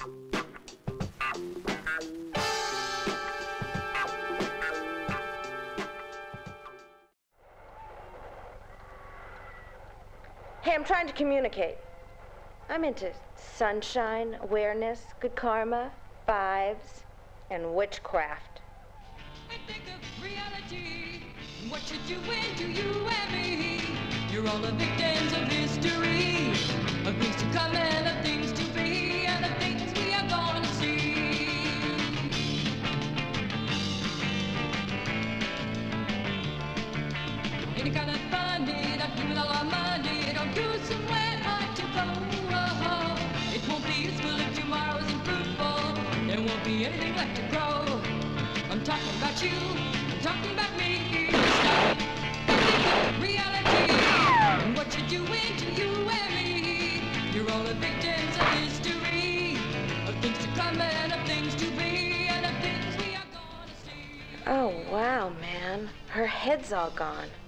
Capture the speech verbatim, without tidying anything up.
Hey, I'm trying to communicate. I'm into sunshine, awareness, good karma, vibes, and witchcraft. I think of reality, what you're doing to you and me. You're all the victims of history, of things to come and of things to be, and of things we are going to see. Any kind of fun, it up giving all our money, don't do somewhere hard to go. It won't be useful if tomorrow isn't fruitful. There won't be anything left to grow. I'm talking about you, I'm talking about me. Stop and think of reality, and what you're doing to you and me. You're all the victims of history, of things to come and of things to be, and of things we are gonna see. Oh, wow, man. Her head's all gone.